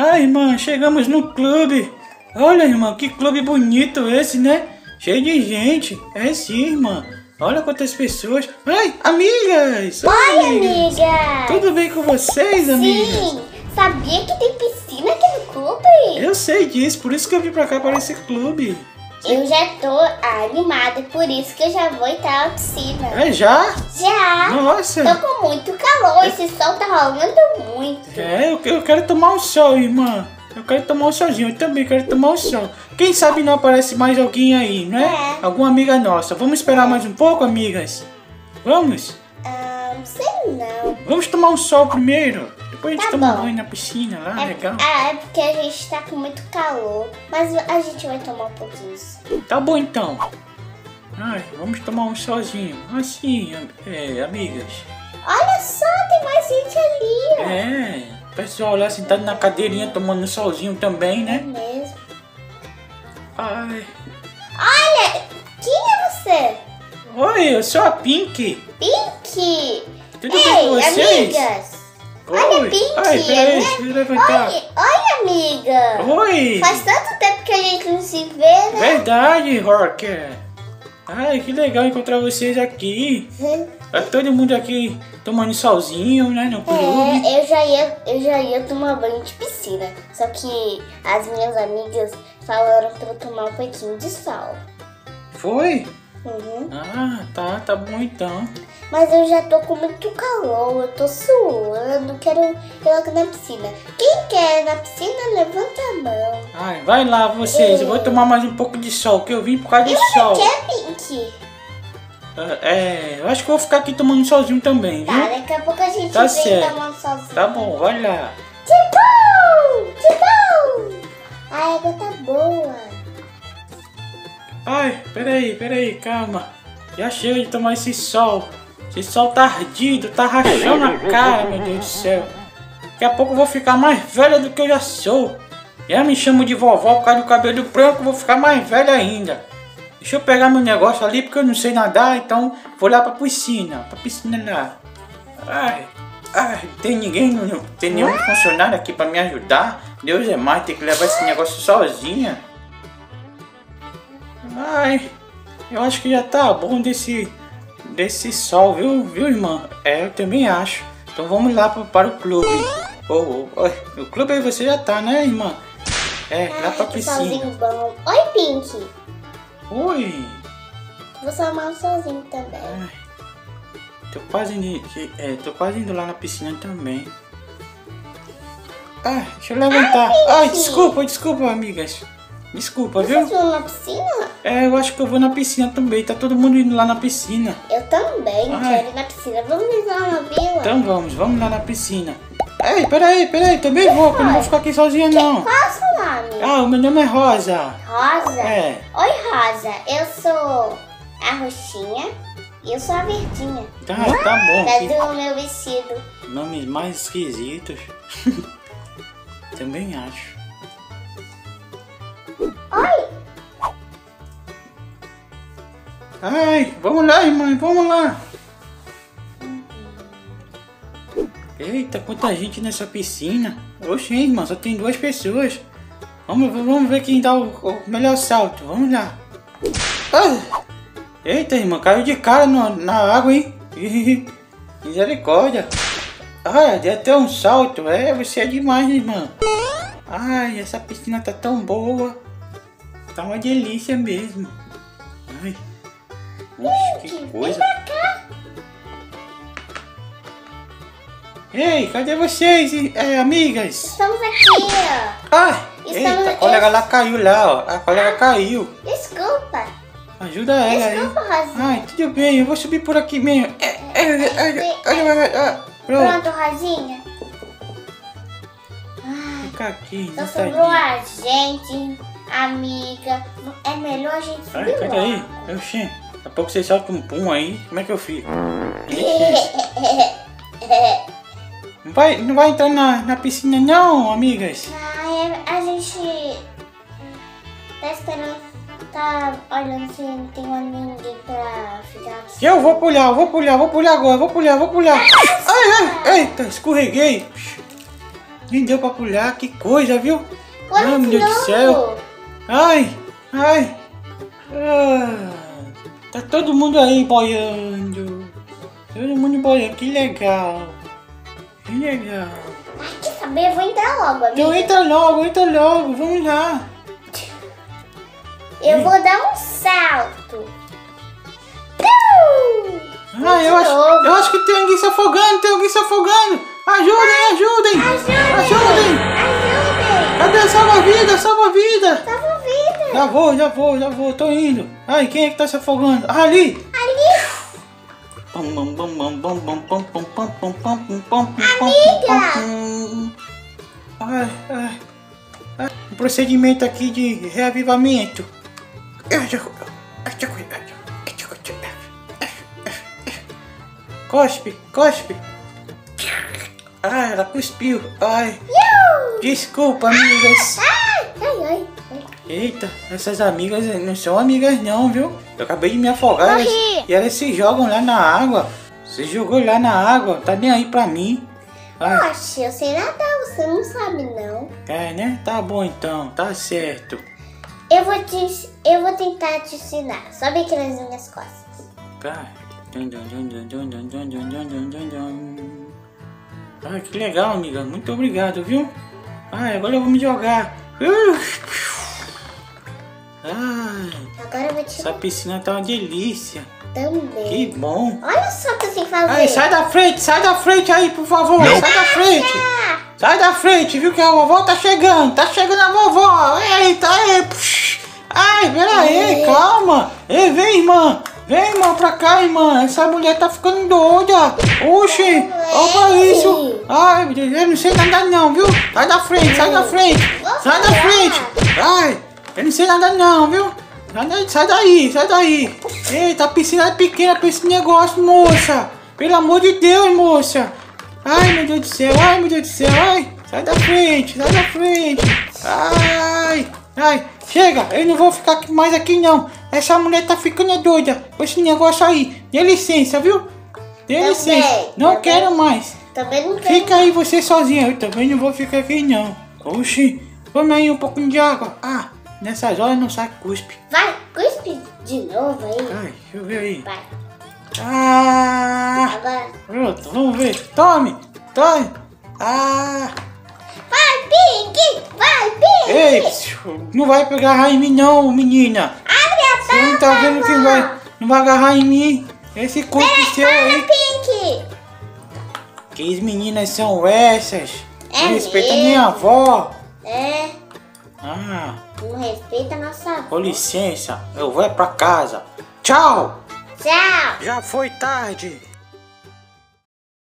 Ah, irmã, chegamos no clube. Olha, irmã, que clube bonito esse, né? Cheio de gente. É sim, irmã. Olha quantas pessoas. Ai, amigas! Oi, amiga! Tudo bem com vocês, amigas? Sim! Sabia que tem piscina aqui no clube? Eu sei disso, por isso que eu vim pra cá para esse clube. Eu já tô animada, por isso que eu já vou entrar na piscina. É já? Já! Nossa! Tô com muito calor, esse sol tá rolando muito. É, eu quero tomar um sol, irmã. Eu quero tomar um solzinho, eu também quero tomar um sol. Quem sabe não aparece mais alguém aí, né? É. Alguma amiga nossa. Vamos esperar mais um pouco, amigas? Vamos? Sei não. Vamos tomar um sol primeiro. Depois a gente Tá toma bom. banho na piscina lá, legal. É porque a gente tá com muito calor, mas a gente vai tomar um pouquinho. Tá bom então. Ai, vamos tomar um solzinho. Assim, amigas. Olha só, tem mais gente ali, ó. É, o pessoal lá sentado na cadeirinha tomando um solzinho também, É né? mesmo. Ai. Olha, quem é você? Oi, eu sou a Pink. Pink! Tudo bem com vocês? Amigas! Oi. Olha, Pink! Ai, peraí, né? deixa eu levantar. Oi, amiga! Oi! Faz tanto tempo que a gente não se vê, né? Verdade, Rocker. Ai, que legal encontrar vocês aqui. Tá todo mundo aqui tomando solzinho, né, no clube. Eu já ia tomar banho de piscina. Só que as minhas amigas falaram pra eu tomar um pouquinho de sol. Foi? Uhum. Ah, tá bom então. Mas eu já tô com muito calor, eu tô suando, quero ir logo na piscina. Quem quer ir na piscina, levanta a mão. Ai, vai lá vocês, eu vou tomar mais um pouco de sol, que eu vim por causa do Você sol. quer, Pink? Eu acho que eu vou ficar aqui tomando solzinho também, viu? Tá, daqui a pouco a gente Tá vem certo. tomando sozinho. Tá bom, vai lá. Tipo! A água tá boa. Ai, peraí, calma. Já chega de tomar esse sol. Esse sol tá ardido, tá rachando a cara, meu Deus do céu. Daqui a pouco eu vou ficar mais velha do que eu já sou. Já me chamo de vovó por causa do cabelo branco, eu vou ficar mais velha ainda. Deixa eu pegar meu negócio ali porque eu não sei nadar, então vou lá pra piscina lá. Ai, tem ninguém, não tem nenhum funcionário aqui pra me ajudar. Deus é mais, tem que levar esse negócio sozinha. Ai, eu acho que já tá bom desse sol, viu, irmã? Eu também acho. Então vamos lá para o clube. O clube aí você já tá, né, irmã? Lá pra Que piscina. solzinho bom. Oi, Pink. Oi. Vou tomar um solzinho também. Ai, tô quase indo lá na piscina também. Deixa eu levantar. Ai, desculpa, amigas. Desculpa, viu? Vocês vão na piscina? Eu acho que eu vou na piscina também. Tá todo mundo indo lá na piscina. Eu também Ai. quero ir na piscina. Vamos lá na vila? Então vamos lá na piscina. Ei, peraí, também vou, que eu não vou ficar aqui sozinha não. Qual é o seu nome? O meu nome é Rosa. Rosa? É. Oi, Rosa. Eu sou a roxinha e eu sou a verdinha. Tá bom. Cadê o meu vestido? Nomes mais esquisitos. Também acho. Oi! Ai, vamos lá, irmã, vamos lá. Eita, quanta gente nessa piscina. Oxe, irmã, só tem 2 pessoas. Vamos ver quem dá o melhor salto. Vamos lá. Eita, irmã, caiu de cara na água, hein? Misericórdia. Deu até um salto. Você é demais, irmã. Ai, essa piscina tá tão boa. Tá uma delícia mesmo. Ai. Ixi, que coisa. Vem pra cá. Ei, cadê vocês, amigas? Estamos aqui, ó. Eita, a colega lá caiu lá, ó. A colega caiu. Desculpa. Ajuda ela aí. Desculpa, Rosinha. Ai, tudo bem, eu vou subir por aqui mesmo. Pronto. Pronto, Rosinha. Fica aqui, Só não sobrou a gente, amiga. É melhor a gente subir Cadê logo. aí? Oxê, daqui a pouco você solta um pum aí. Como é que eu fico? Não vai entrar na piscina não, amigas? A gente tá esperando, tá olhando se não tem ninguém pra ficar. Eu vou pular agora, vou pular. Ai, eita, escorreguei. Nem deu pra pular, que coisa, viu? Olha, Ai, meu Deus do céu. Ai, ai. Ah, tá todo mundo aí boiando. Todo mundo boiando, que legal. Que legal. Ai, quer saber? Eu vou entrar logo, amiga. Então entra logo, vamos lá. Eu vou dar um salto. Ah, eu acho que tem alguém se afogando, Ajudem! Cadê a salva-vida? Já vou, tô indo. Ai, quem é que tá se afogando? Ah, ali! Ai. Um procedimento aqui de reavivamento. Cospe. Ah, ela cuspiu. Ai. Desculpa, amigas. Ai. Eita, essas amigas não são amigas não, viu? Eu acabei de me afogar e elas se jogam lá na água. Se jogou lá na água, tá nem aí pra mim. Ai. Poxa, eu sei nadar, você não sabe não. É, né? Tá bom então, tá certo. Eu vou tentar te ensinar. Sobe aqui nas minhas costas. Tá. Ai, que legal, amiga. Muito obrigado, viu? Ai, agora eu vou me jogar. Ai, Agora eu vou te essa piscina tá uma delícia. também. Que bom. Olha só o que eu sei fazer. Ai, sai da frente aí, por favor. Sai da frente. Sai da frente, viu que a vovó tá chegando. Tá chegando a vovó. Eita, aí. Ai, peraí, calma. Ei, vem, irmã. Vem, irmã, pra cá, irmã. Essa mulher tá ficando doida. Oxi, olha isso. Ai, meu Deus, eu não sei nadar não, viu? Sai da frente. Sai da frente. Ai, eu não sei nadar não, viu? Sai daí. Eita, a piscina é pequena pra esse negócio, moça. Pelo amor de Deus, moça. Ai, meu Deus do céu. Ai, sai da frente. Ai, chega, eu não vou ficar mais aqui não. Essa mulher tá ficando doida com esse negócio aí. Dê licença, viu? Dê licença. Não quero mais. Também não quero. Fica aí você sozinha. Eu também não vou ficar aqui não. Oxi, toma aí um pouquinho de água. Ah, nessas horas não sai cuspe. Vai, cuspe de novo aí. Ai, deixa eu ver aí. Vai. Ah, Agora. pronto, vamos ver. Tome. Ah. Vai, Pink. Ei, não vai agarrar em mim não, menina. Abre a Você não tá vendo que não vai agarrar em mim? Esse cuspe seu aí. Pink. Que meninas são essas? É Não respeita mesmo. minha avó. É, Ah, não respeita a nossa avó. com licença, eu vou pra casa. Tchau. Tchau. Já foi tarde.